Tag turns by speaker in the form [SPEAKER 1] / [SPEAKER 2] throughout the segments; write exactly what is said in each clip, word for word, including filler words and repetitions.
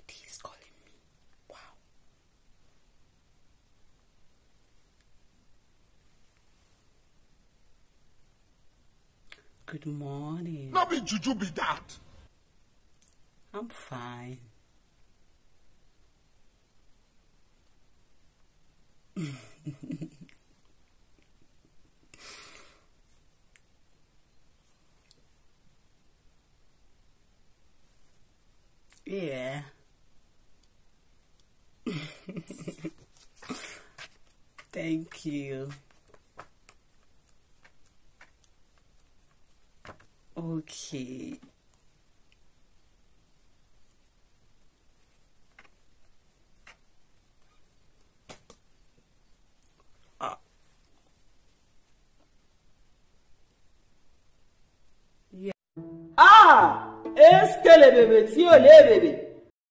[SPEAKER 1] Daddy is calling me. Wow. Good morning.
[SPEAKER 2] Not be juju be that.
[SPEAKER 1] I'm fine. Yeah. Thank you. Okay. Ah. Yeah.
[SPEAKER 3] Ah! Eskele bebe, ti o le bebe.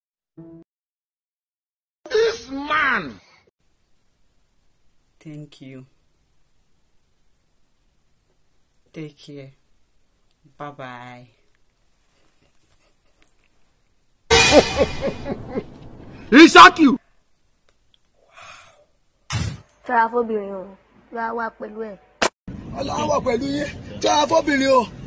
[SPEAKER 2] This man.
[SPEAKER 1] Thank you. Take care. Bye-bye.
[SPEAKER 2] He shock you.
[SPEAKER 4] Try for being you. You are what with
[SPEAKER 2] Allah wa pẹ̀lú yín. Try for being you.